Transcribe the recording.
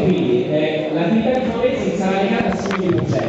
quindi l'attività di fundraising sarà legata a simili progetti.